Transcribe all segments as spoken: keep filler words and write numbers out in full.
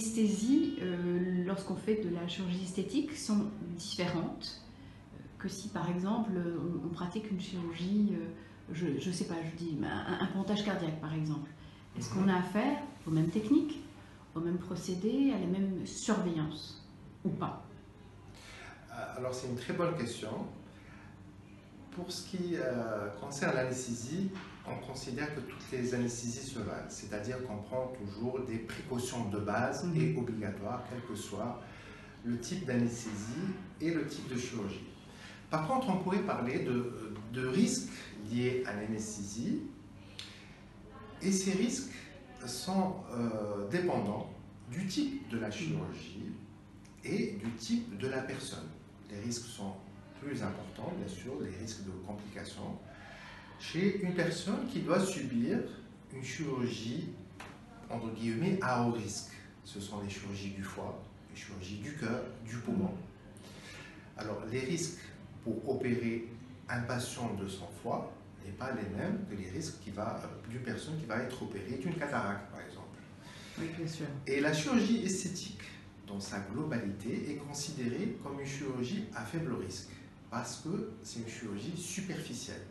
anesthésies, euh, lorsqu'on fait de la chirurgie esthétique, sont différentes que si, par exemple, on, on pratique une chirurgie, euh, je ne sais pas, je dis un, un pontage cardiaque, par exemple. Est-ce qu'on a affaire aux mêmes techniques, aux mêmes procédés, à la même surveillance ou pas? Alors, c'est une très bonne question. Pour ce qui euh, concerne l'anesthésie, on considère que toutes les anesthésies se valent, c'est-à-dire qu'on prend toujours des précautions de base mmh. et obligatoires, quel que soit le type d'anesthésie et le type de chirurgie. Par contre, on pourrait parler de, de risques liés à l'anesthésie, et ces risques sont euh, dépendants du type de la chirurgie et du type de la personne. Les risques sont plus importants, bien sûr, les risques de complications, chez une personne qui doit subir une chirurgie, entre guillemets, à haut risque. Ce sont les chirurgies du foie, les chirurgies du cœur, du poumon. Alors, les risques pour opérer un patient de son foie n'est pas les mêmes que les risques qui va, d'une personne qui va être opérée d'une cataracte, par exemple. Oui, bien sûr. Et la chirurgie esthétique, dans sa globalité, est considérée comme une chirurgie à faible risque, parce que c'est une chirurgie superficielle.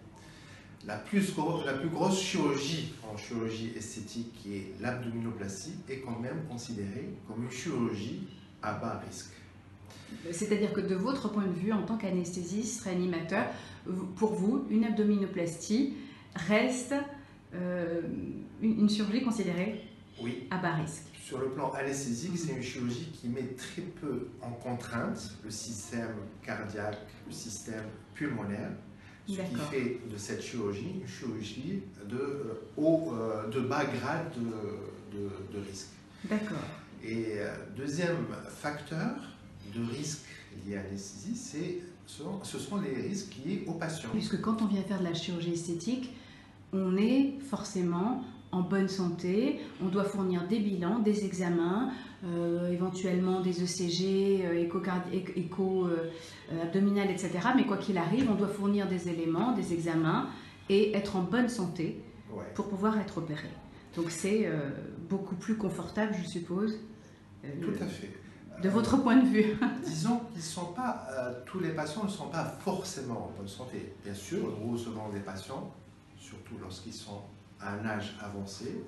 La plus, gros, la plus grosse chirurgie en chirurgie esthétique, qui est l'abdominoplastie, est quand même considérée comme une chirurgie à bas risque. C'est-à-dire que de votre point de vue, en tant qu'anesthésiste, réanimateur, pour vous, une abdominoplastie reste euh, une, une chirurgie considérée oui. à bas risque. Sur le plan anesthésique, mmh. c'est une chirurgie qui met très peu en contrainte le système cardiaque, le système pulmonaire, ce qui fait de cette chirurgie une chirurgie de, euh, haut, euh, de bas grade de, de, de risque. D'accord. Et euh, deuxième facteur de risque lié à l'anesthésie, ce sont les risques liés aux patients. Puisque quand on vient faire de la chirurgie esthétique, on est forcément en bonne santé, on doit fournir des bilans, des examens, euh, éventuellement des E C G, euh, écho, écho euh, abdominal, et cetera. Mais quoi qu'il arrive, on doit fournir des éléments, des examens et être en bonne santé ouais. pour pouvoir être opéré. Donc c'est euh, beaucoup plus confortable, je suppose. Euh, Tout à fait. De votre point de vue. Disons qu'ils sont pas, euh, tous les patients ne sont pas forcément en bonne santé. Bien sûr, nous recevons des patients, surtout lorsqu'ils sont à un âge avancé,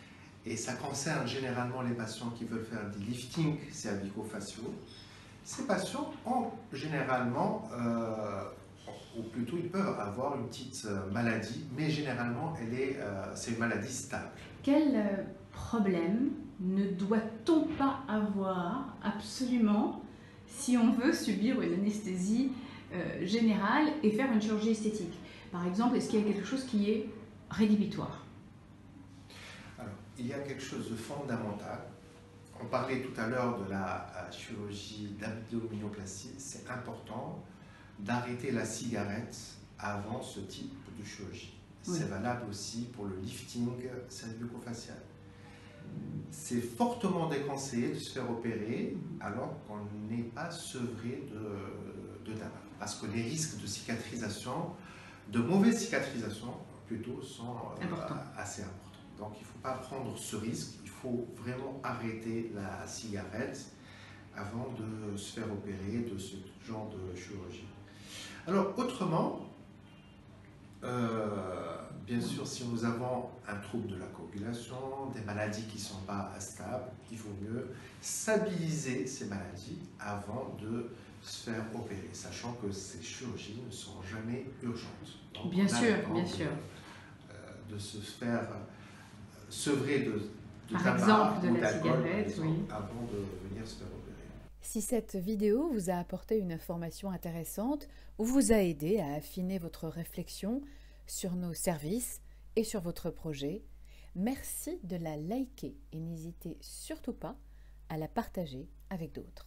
et ça concerne généralement les patients qui veulent faire des liftings cervico-faciaux. Ces patients ont généralement, euh, ou plutôt ils peuvent avoir une petite maladie, mais généralement elle est, euh, c'est une maladie stable. Quel problème ne doit-on pas avoir absolument si on veut subir une anesthésie euh, générale et faire une chirurgie esthétique? Par exemple, est-ce qu'il y a quelque chose qui est rédhibitoire? Alors, il y a quelque chose de fondamental. On parlait tout à l'heure de la chirurgie d'abdominoplastie. C'est important d'arrêter la cigarette avant ce type de chirurgie. Oui. C'est valable aussi pour le lifting cervico-facial. C'est fortement déconseillé de se faire opérer alors qu'on n'est pas sevré de, de tabac. Parce que les risques de cicatrisation, de mauvaise cicatrisation plutôt, sont Important. euh, assez importants. Donc il ne faut pas prendre ce risque, il faut vraiment arrêter la cigarette avant de se faire opérer de ce genre de chirurgie. Alors autrement, euh, bien sûr, si nous avons un trouble de la coagulation, des maladies qui ne sont pas stables, il vaut mieux stabiliser ces maladies avant de se faire opérer, sachant que ces chirurgies ne sont jamais urgentes. Donc, bien sûr, bien sûr. De, de se faire sevrer de, de Par tabac exemple, de ou la d'alcool cigarette, oui. avant de venir se faire opérer. Si cette vidéo vous a apporté une information intéressante ou vous a aidé à affiner votre réflexion sur nos services et sur votre projet, merci de la liker et n'hésitez surtout pas à la partager avec d'autres.